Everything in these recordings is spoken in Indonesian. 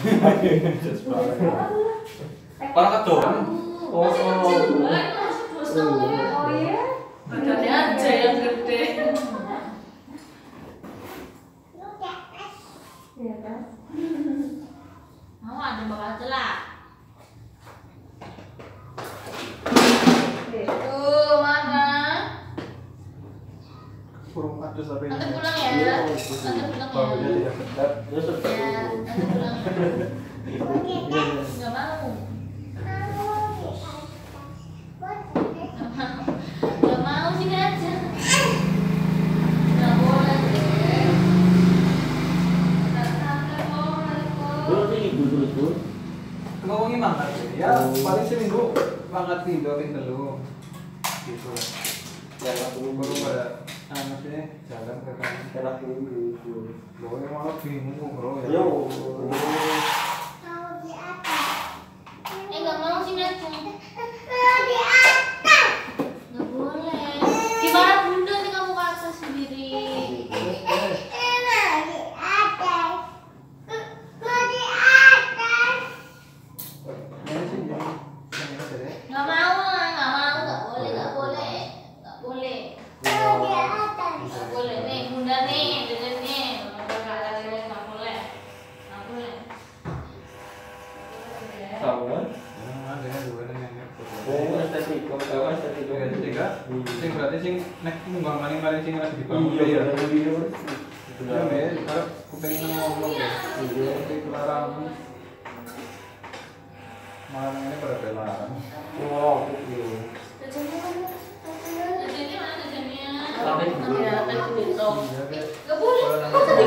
Orang kedoan. Masih kecil mbak, masih 2 tahun ya. Oh iya? Badannya aja yang gede. Iya kan? Mau ada bakal celak. Tuh, makan. Kurung adus tapi. Nanti pulang ya. Nanti pulang Baunya ya. tidak sedap. Ya, nanti pulang. Nggak mau. Nggak mau sini aja. Nggak boleh deh. Nggak boleh kok. Ngomongin mangkat ya, paling seminggu mangkat tidur telu. Gitu. Ya aku baru pada maksudnya jalan ke kanan. Loh, yang malah bingung bro ya. Nggak mau sini aja. Nggak boleh. Gimana bunda nih kamu ke akses sendiri? Nggak mau lah, nggak boleh, nggak boleh, nggak boleh. Nggak boleh nih, bunda nih, dede nih, nggak boleh, nggak boleh. Sing berarti sing nek munggah maning paling sing lagi dibangun ya. Ya men, kalau kepengin ngomong ya. Iki kelarang. Malah ini pada belarang. Jajannya mana? Jajannya mana jajannya? Ya, kayak gitu. Nggak boleh. Kok tadi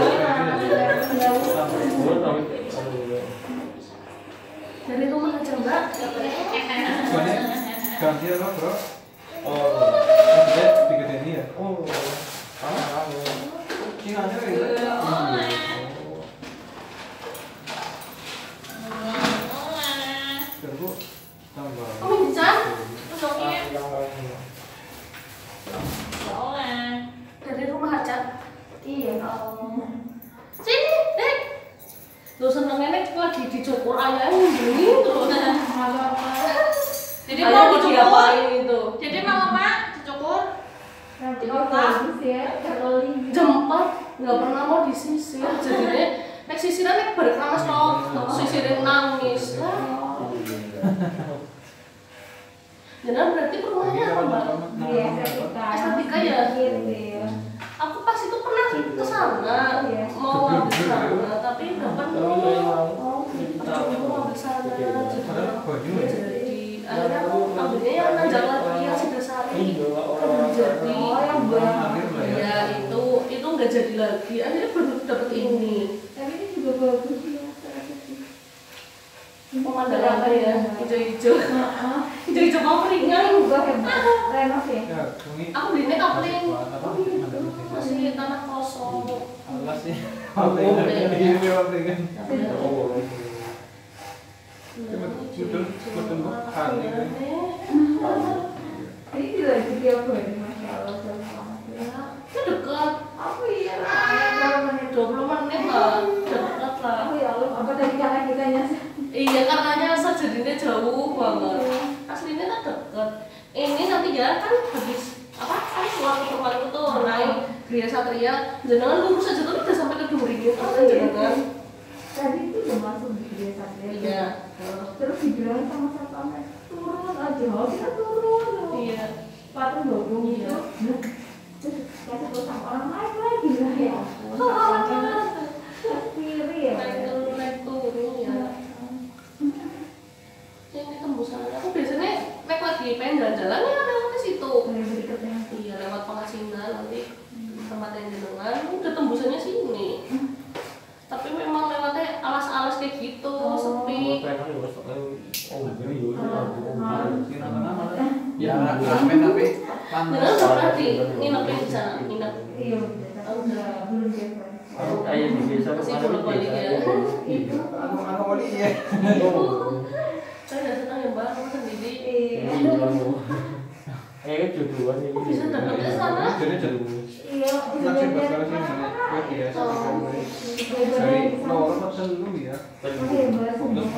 dari rumah aja mbak? Nggak boleh. Soalnya ganti apa bro? Maksudnya digedeni ya? Sing aja ya. Terus tambah. Kamu bisa? Usoknya? Boleh. Dari rumah aja? Iya. Sini, Dek. Lu senengnya nek lagi dicukur ayamnya gini terus. Jadi mau diapain itu? Jadi mau apa? Dicukur? Nanti kalau bagus ya, kalau Jempat, nggak pernah mau disisir. Jadinya nek sisiran nek berkeramas loh, sisirin nangis. Jangan berarti perumahannya apa mbak? Iya, estetika. Estetika ya? Iya. Aku pas itu pernah ke sana, mau ambil sana, tapi nggak penuh. Aku mau ambil sana, jadi akhirnya aku ambilnya yang nanjak lagi yang Sidasari. Jadi yang buah. ya itu nggak jadi lagi. Akhirnya baru dapet ini. Tapi ini juga bagus ya. Pemandangan ya, hijau-hijau. Hijau-hijau mau ringan. Juga hebat. Renov ya. Aku belinya kapling. Masih tanah kosong. Alas sih. Ini memang ringan. Ini juga tiap hari, masya Allah, Itu dekat. Apa iya? 20 menit lah, dekat lah. Apa ya Allah? Apa tadi kakak kita nyasar? Iya, karenanya jadinya jauh banget. Aslinya kan dekat. Ini nanti ya kan habis apa? Kan keluar ke rumah itu tuh naik Gria Satria. Jenengan lurus aja tuh udah sampai ke Duringin kan jenengan. Tadi itu udah masuk di desa ya. Iya. Terus dibilang sama satpamnya turun aja, kita turun. Iya. Patung dongeng Iya. itu. Terus kasih tahu sama orang naik lagi lah ya. Kiri ya. Naik turun ya. Ini tembusan. Aku biasanya naik lagi pengen jalan-jalan ya lewat ke situ. Berikutnya. Iya, lewat Pangasinan nanti tempat yang jenengan udah tembusannya sini. Tapi memang lewatnya alas-alas kayak gitu, sepi. Ya, rame tapi panas. Jenengan udah pernah di nginepin di sana, nginep. Iya, udah belum biasa. Masih belum balik ya. Aku wali ya. Saya udah senang ya mbak, kamu sendiri. Jodohan ini. Bisa datang ke sana? Jadi jadi. Iya, Nasib bakal sih gue biasa. Dari nomor telu ya.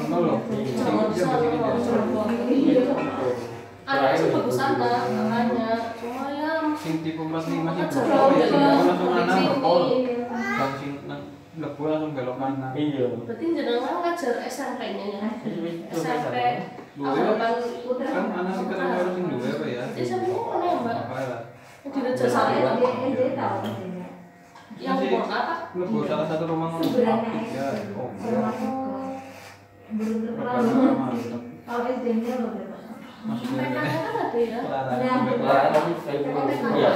Ono loh. Jangan Iya, sana, begini nggak deh. usah buang. Anaknya sih bagus sana, makanya. Cuma ya Sing tipe 45 sih Ajar bro, ya sing aja. langsung kanan Sini. ngepol. Bang sing nang lebu langsung belok kanan. Iya. berarti jenengan ngajar SMP-nya ya. SMP Dua angkatan kan anak sing ketemu harus sing duwe apa ya? Jadi SMP-nya mana ya, Mbak? Apa lah? Di Reja Sari Saya itu. SD tahu pastinya. Yang Masih umur apa? lebu salah satu rumah ngono Sebenarnya aktif ya. Oh, sama iya. belum Berapa terlalu. mantap. Kalau SD-nya berapa? Maksudnya PK-nya kan ada ya. Lah tapi saya iya,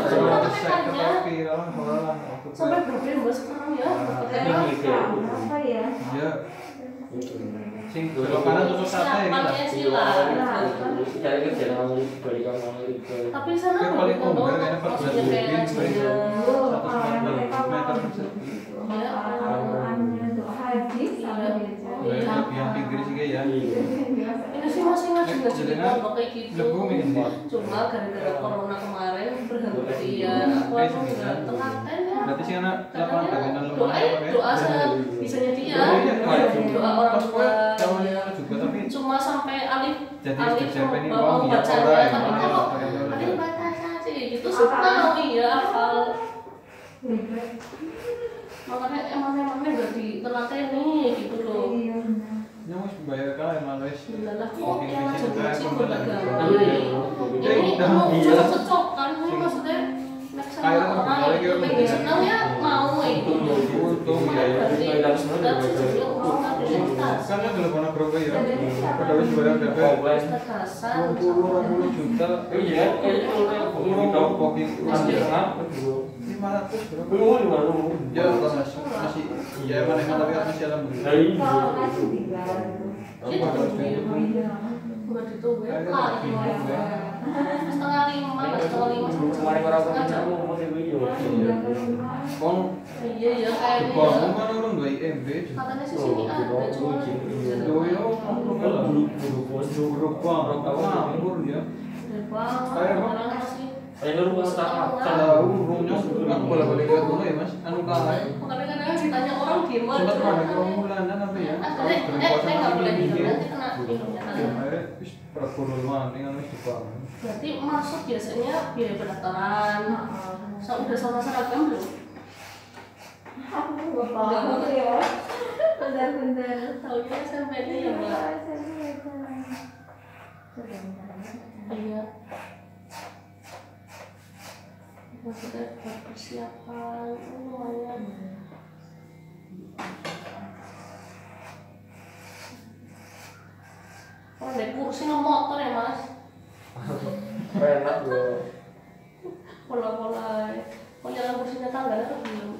Sampai berapa ya, Mbak, sekarang ya? Apa ya? Iya. Sing belok kanan tusuk sate gitu. Siapannya sila. cari kerja ngambil balikan ngambil Tapi sana Kayak belum paling tahu umur kayaknya maksudnya 14 kayak lebih, jenjang. meter persegi. Ya, Al-Qurannya doa hadis sama Iya. Yang pinggir sih ya. ini sih masih ngaji-ngaji di pondok kayak gitu. Lebu ini. Cuma gara-gara corona kemarin berhenti ya. Aku nggak telaten ya. Berarti sih anak lapangan bangunan Doa lumayan. doa sebisanya dia. Doa orang tua. Ya. Juga tapi Cuma sampai alif jadi alif siapa ini mau uang ya bacanya, orang tapi kalau alif baca saja gitu sih tahu ya hafal. Makanya emang-emangnya gak ditelateni gitu loh. yang wis bayar kae malah wis. Lah kok Oke, yang bisa juga, ngaji aku beragama. udah. Ini kamu cocok kan ini maksudnya nek sama Akhirnya orang kembali itu ke pengen senang ya mau itu. Untung ya. Berarti dan sejujurnya orang aktivitas. Kan ya telepon bro ya. Pada wis bayar DP. Ustaz Hasan 20 juta. iya itu Urung toko iki. 500 bro. Ya masih ya mana tapi masih alhamdulillah. Kalau kasih tiga. itu bukan ditunggu ya lari setengah lima kemarin orang kamu mau video Kon iya ya kayaknya Jepang kan orang 2 MB. katanya sih sini ada cuma Doyo Jepang ngawur ya. Jepang orang masih ayo lu sama Tahu rumahnya aku bolak-balik lihat dulu ya Mas. Anu kae. kadang-kadang ditanya orang gimana Sempat ada kerumunan apa ya? nggak boleh gitu nanti kena Akhirnya wis pergurul maning wis Jepang. berarti masuk biasanya biaya pendaftaran udah sama seragam belum? Aku nggak paham ya. Benar-benar. Tahunya SMP-nya ya Mbak. Iya. Maksudnya buat persiapan lumayan. Oh, naik kursi motor ya Mas? enak bro Pola-pola. Kok jalan kursinya tangga atau belum?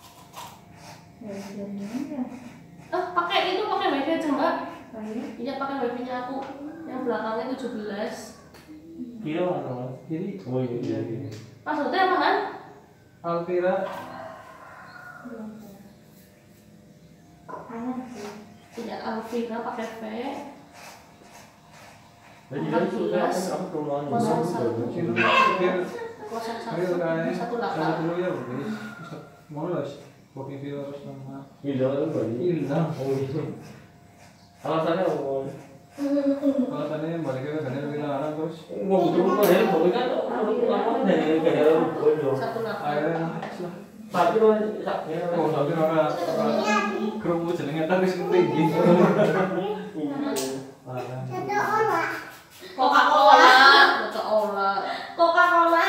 Pakai itu pakai wifi aja Mbak. Iya pakai wifi-nya aku. Yang belakangnya 17. kira mana Jadi oh iya Maksudnya apa kan? Alvira Iya Alvira pakai V. jadi dia suka aku keluar sing pikir Kosong ayo kae. satu Satu delapan. dulu ya wis. Mau lah kopi virus sama hilang balik hilang. oh iya alasannya apa Alasannya baliknya ke sana dilarang terus. mau betul betul ya pokoknya kan lama dari kayak bodoh Satu delapan. Akhirnya nangis lah. tapi lo saknya Oh, tapi orang kerungu jenenge tak wis tinggi. Coca-Cola. Coca-Cola.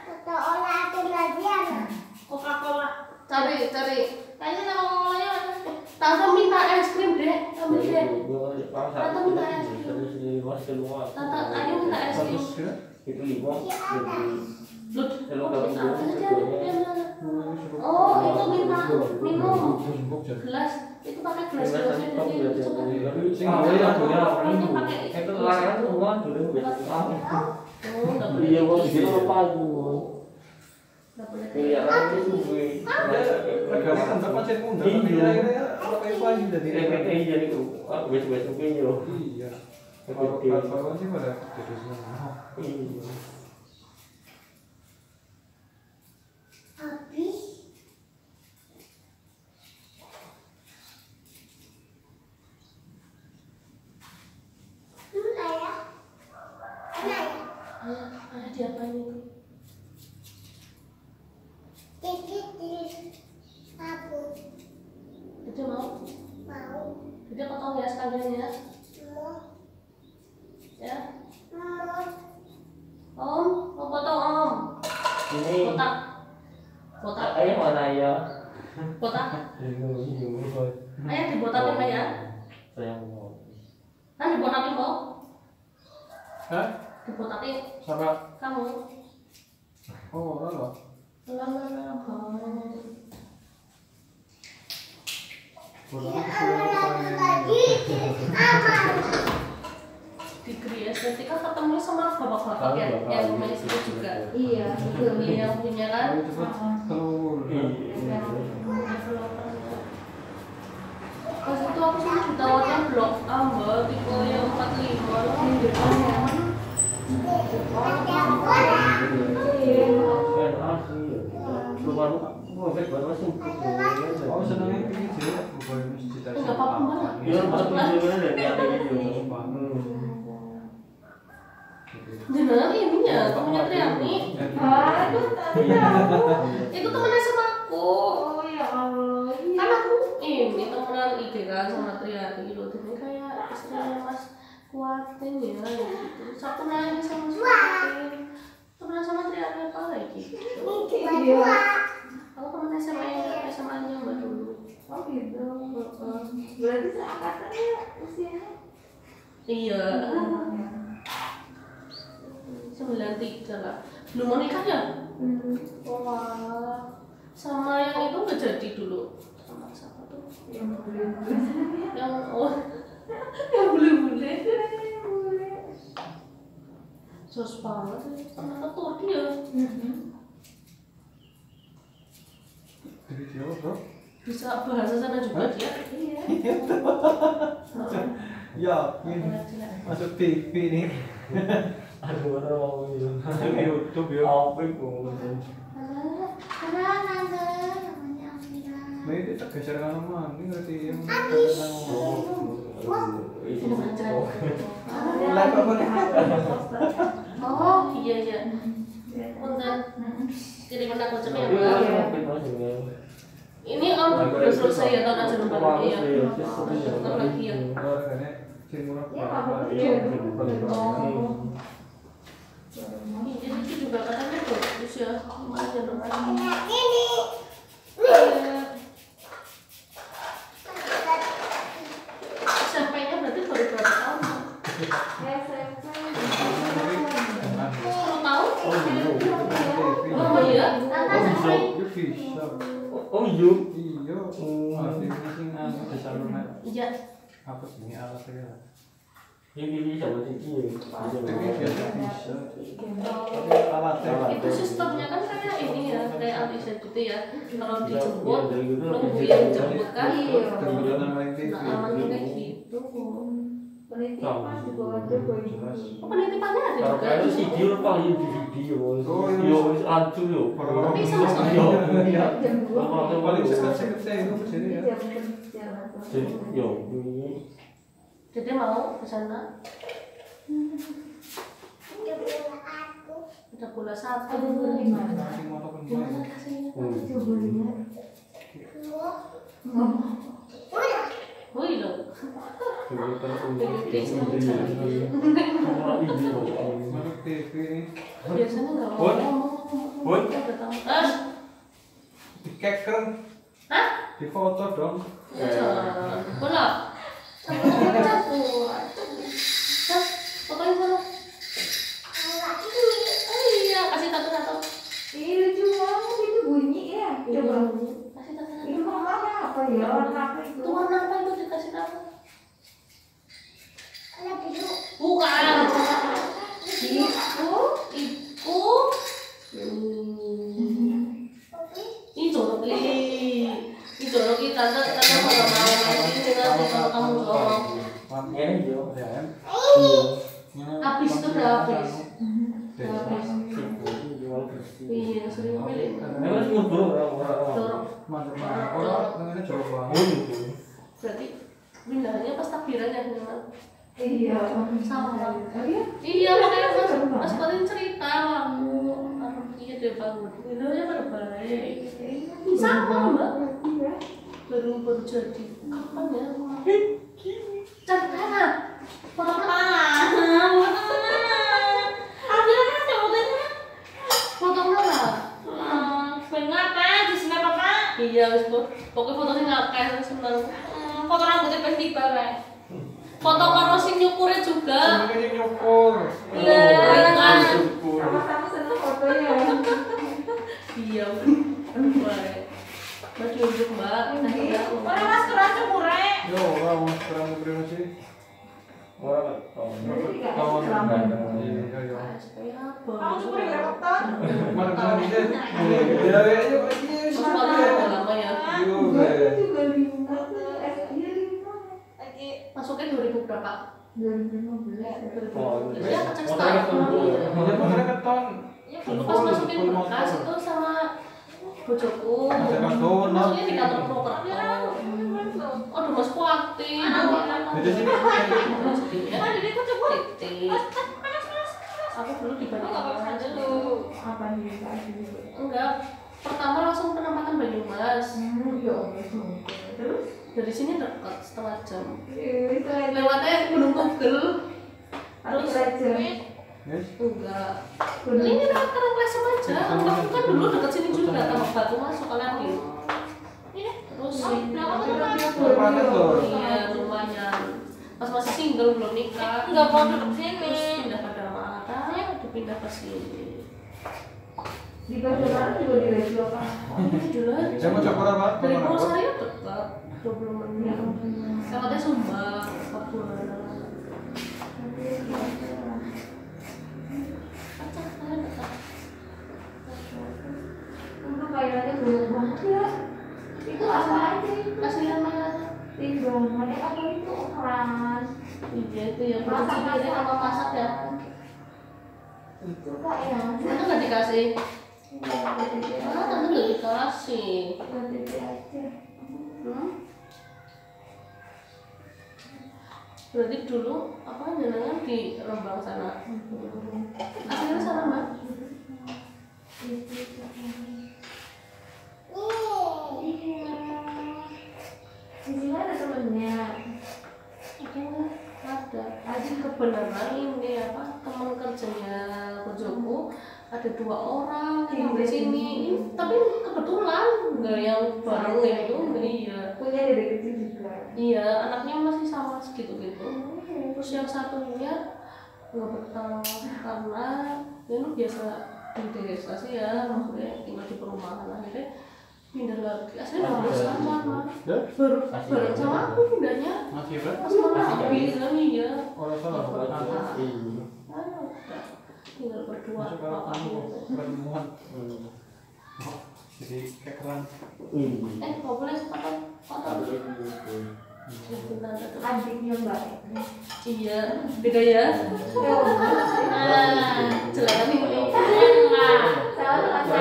Coca-Cola. Cari. Kayaknya nama Coca-Colanya. Tante minta es krim deh. Ambil deh. Tante minta es krim. Tante ayo minta es krim. itu lima Lut. Kalau Oh, kamu minta apa belum aja? sebelumnya. Dia mana? Oh, itu minta minum. Gelas. Itu pakai gelas gelasnya dari itu. Coba. itu larangan semua dulu Oh, nggak boleh. iya gua gitu. bikin apa Nggak boleh. iya kan itu gue Regane kan bapak cek undang tapi akhirnya pakai pagi jadi. jadi itu wes mungkin yo Iya. Kalau sih pada jadi semua. iya diapain itu? Jadi mau? Jadi potong ya sekalian ya? Ya? Om, mau potong om? Ini Kotak? Kotak? ayah mana ya? Kotak? Ini Ayah dibotakin Pak ya? saya mau. Kan dibotakin kok? Hah? Dibotakin Sama? kamu? Oh, lho. Di estetika ketemu sama bapak-bapak ya, yang punya istri juga. Iya, betul. Ini yang punya kan? Ayo cepet keluar. Pas itu aku sih ditawarin blok A mbak, tipe yang 45 loh. Di depan ya. Oh, senengnya pilih jadi bukan cita-cita. Enggak apa-apa mbak. Iya, pasti juga dari ada gitu. Jenengan ininya, temennya Triani. Aduh, Itu temennya sama aku. oh ya Allah. Kan aku ini temenan IG kan sama Triani loh. Jadi kayak istrinya Mas Kuatin ya gitu. Terus aku nanya sama Mas Kuatin. Temenan sama Triani apa lagi gitu. Iya. Aku temen SMA-nya mbak dulu. Oh gitu. Berarti seangkatan ya usianya. Iya. 93 lah. Belum mau nikah ya? Wah. Sama yang itu nggak jadi dulu. Sama siapa tuh? Yang boleh. Yang yang bule-bule. Sos banget sih. Sama ke Turki ya. Jadi siapa, Bro? Bisa bahasa sana juga dia. Iya. Ya, ini masuk TV nih. Aduh, orang mau itu. YouTube ya. Apa itu? Nah, itu tak geser kan mana? Ini ngerti yang Oh iya iya. Punten kiriman aku cek ya mbak. Ini om udah selesai ya tahun ajaran baru ya. Bentar lagi ya. Orangnya cimurah. Ya, apa sih? Oh. Jadi itu juga katanya bagus ya. Lumayan kan. SMP-nya berarti baru berapa tahun? SMP. 10 tahun? Oh iya. Itu bisa. Oh iya. Iya. Masih sing anu desa lunak. Iya. Apa sih ini alatnya? Ini bisa buat ini. Ini biasa bisa. Alatnya. Itu sistemnya kan kayak ini ya, kayak antiset gitu ya. Kalau dijemput, nunggu yang jemput kan. Iya. Kemudian main TV. Nah, amannya kayak gitu. Penitipan juga ada banyak. Oh, penitipannya ada Kalau juga. kayak video paling di video, video hancur yo. Tapi sama-sama. Iya. Jam 2. Paling seket-seket saya itu sini ya. Jam kerja. Jadi yo ini Jadi mau ke sana. Ada bola satu. Gimana? Masih mau apa Gimana kasihnya? Coba lihat. Woi loh. Masuk TV ini. Biasanya nggak mau Bun? ngomong. Bun? Udah tahu. Dikeker. Hah? Di foto dong. Jangan. Bola. Sama campur. Terus pokoknya sana. Oh iya, kasih satu-satu. Ih, lucu banget itu bunyi ya. Coba. Kasih satu-satu. Ini warnanya apa ya? Warna apa itu? Itu warna apa itu dikasih tahu? Bukan. Itu. Ini jorok ini jorok tante kalau mau nanti kalau kamu jorok. ini yo. Ya kan? Habis itu udah habis. Desa. Iya sering milih. Emang mundur orang-orang. Jorok. Mantap-mantap. Orang namanya jorok banget. Berarti pindahnya pas takbiran ya memang. Iya. Sama. Oh iya. Iya, makanya Mas Fatin cerita kamu. Iya dia bangun. Windows-nya pada baik. Sama Mbak. Iya. Baru jadi. Kapan ya? Cara foto mana? Ada kan fotonya? Foto mana? Kenapa? Di snap apa? Iya, wis pokoknya foto sing akeh seneng. Foto rambutnya festival ya. Foto karo sing nyukure juga. Ini nyukur. Kan. Sama-sama seneng fotonya. Iya. Baik. Mas nunjuk Mbak. Iya. Orang mas kerasa murah. Yo, orang mau sekarang beri sih. Orang Tahun. Iya, iya. Kamu syukur ya dokter. Mana kan dia? Dia aja lagi. Mas Fatin udah lama ya. Yo, Juga 5 iya 5. Lagi Masuknya 2000 berapa? 2015. 2015. Ya, cek Oh, setahun. dia pernah keton. ya Dulu pas masukin berkas itu sama bojoku. Ada karton, Masuknya di kantor Purwokerto. Aduh, Mas Kuatin. Jadi sini. Ya, jadi aku coba titik. Aku dulu dibandingkan aja dulu. Apa nih kasih? Enggak, pertama langsung penempatan Banyumas. Ya Allah semoga. Terus Dari sini dekat setengah jam. itu aja. Lewatnya Gunung Tugel. Terus aja. Yes. Enggak. Ini dekat Karang Lesem aja. Aku kan dulu dekat sini juga, Tambak Batu masuk lagi. Terus Panas loh. iya lumayan. Pas masih single belum nikah. nggak mau duduk sini. Terus pindah ke Damara, pindah ke sini. Di Banjarmasin juga di Rejo apa? Ini dulu Saya mau coba apa? dari Purwosari dekat 20 menit. Lewatnya Sumbang, Papua. Untuk kayaknya banyak banget ya. Itu apa aja itu? Kasihan mana? Timbangan apa itu keran? Iya itu ya, produksi dia sama masak ya. Itu kak ya. Itu nggak dikasih. Iya, Mana tante nggak dikasih? aja. Berarti dulu apa jenengan di Rembang sana? Aslinya sana Mbak? Di sini ada temennya. Ada. Aji kebenaran ini apa teman kerjanya bojoku ada 2 orang yang di sini. Tapi kebetulan nggak yang bareng ya itu nggak iya. Punya dari kecil juga. Iya, anaknya masih sama segitu-gitu. Terus yang satunya nggak betah karena ya lu biasa di desa sih ya, maksudnya tinggal di perumahan akhirnya pindah lagi. Aslinya udah sama mah. Baru bareng sama aku pindahnya. Masih berapa? Pas mana habis kan iya. Orang salah. Ayo, udah. Tinggal berdua Masuk ke apa kamu pertemuan. Jadi kayak keren. nggak boleh foto. Adiknya Mbak. Iya, beda ya. Celana nih. Selalu masih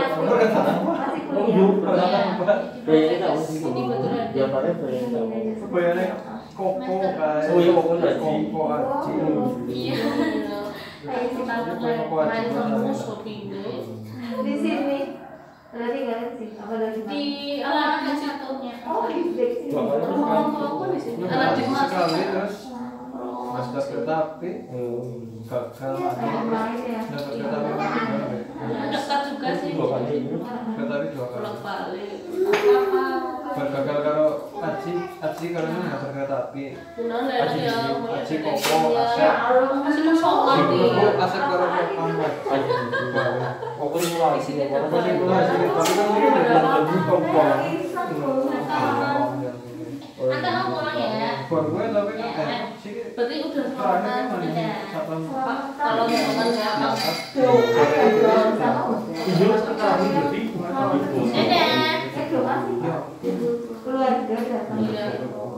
kuliah. Ini betulan. Bayarnya koko kan. Oh iya, koko aji. Koko aji. Iya. Kayak kita main kampus kopi ini. Di sini. Berarti nggak sih? Apa lagi? Di alat yang satunya. Oh, di sini. Rumah orang tua aku di sini. Alat di mas. Sekali terus master kereta api gagal Main ya. dapat kereta api Dekat juga sih. kereta api 2 kali Bolak balik. Apa? gagal kalau aji kalau ini master kereta api Benar ya ya. aji koko asep Masih mau sholat nih. asep kalau kamar Koko ini mulai. koko sih pula sih tapi kan ini udah jadi koko Anda mau pulang ya? buat gue tapi kan sih Berarti udah terakhir sholat. kan Udah. satpam Kalau mau makan ya. Dadah. Doa sih. Keluarga datang. Iya.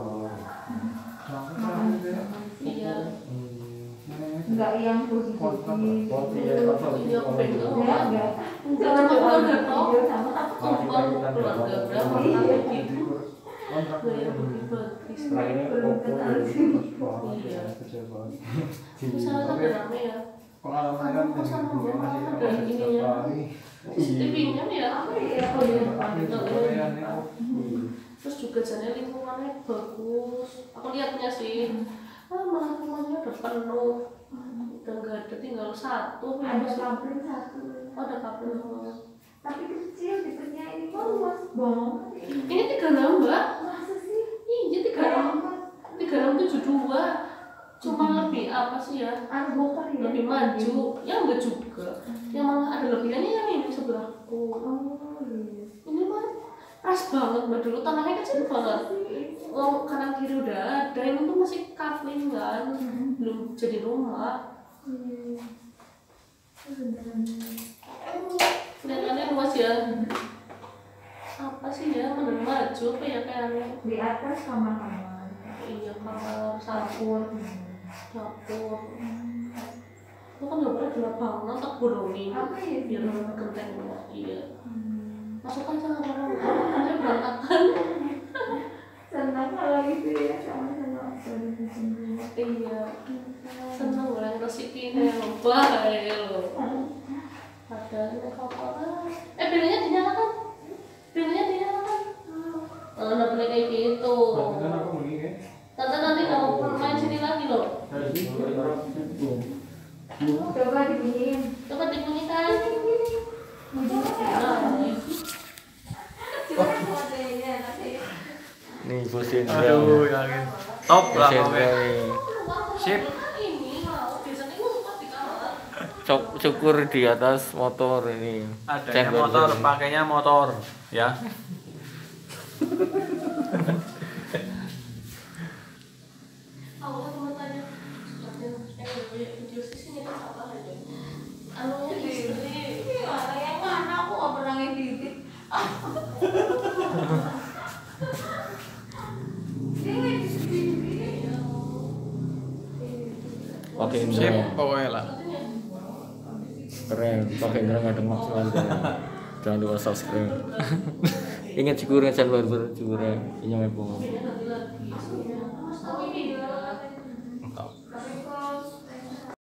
Iya. Enggak yang puji-puji. Iya, pengen. Enggak. Enggak cuma keluarga toh. Kumpul keluarga berapa kali gitu. Iya, begitu. bagus. Terakhirnya Oppo Iya. Kecil banget. Misalnya Tapi ada rame ya. pengalaman kan Aku sama masih mama ada ada ininya. CCTV-nya ya. Korea nih. Terus juga jadinya lingkungannya bagus. Aku lihatnya sih. Malah rumahnya udah penuh. Udah nggak ada, tinggal satu. Ada kabel satu. Oh, ada kabel. Tapi kecil, tipenya ini kok luas banget. Ini 36 mbak. Masa sih? Iya 3672. Cuma lebih apa sih ya? Ada bokor ya? Lebih maju. Ya enggak juga. Yang malah ada lebihannya yang ini sebelahku. Oh iya. Ini mah pas banget mbak, dulu tanahnya kecil banget. Oh, kanan kiri udah ada, ini tuh masih kafling kan, belum jadi rumah. Kelihatannya luas ya. Apa sih ya, menurut maju apa ya kayaknya? Di atas kamar-kamar. Iya, kamar, dapur. Itu kan dapurnya gelap banget, tak bolongin. Apa ya? Biar gentengnya, iya. Masuk aja nggak apa-apa, nanti berantakan. Senang kalau gitu ya, sama-sama semua. Iya, seneng lah resipinya lupa ya lo. Ada ini kotoran. Pilihnya dinyalakan. Nggak boleh kayak gitu. Kan aku begini. Tante nanti nggak mau main sini lagi loh. Coba dibunyiin. Coba dibunyikan. Coba suaranya nanti. Nih Bos Hendra. Aduh, yakin. Top lah Bos Hendra pokoknya. nih. Sip. Ini mau biasanya ngumpet di kamar. Syukur di atas motor ini. Adanya Cengkor motor, ini. pakainya motor, ya. Aku cuma tanya. Video sini kan apa aja. Anunya istri. Gimana yang mana aku nggak pernah ngedit. Pakai Sip, Hendra. pokoknya lah. Keren, pakai Hendra nggak ada masalah. Jangan lupa subscribe. Ingat syukurnya channel baru syukurnya. Ini mau. Lagi-lagi. Aku ini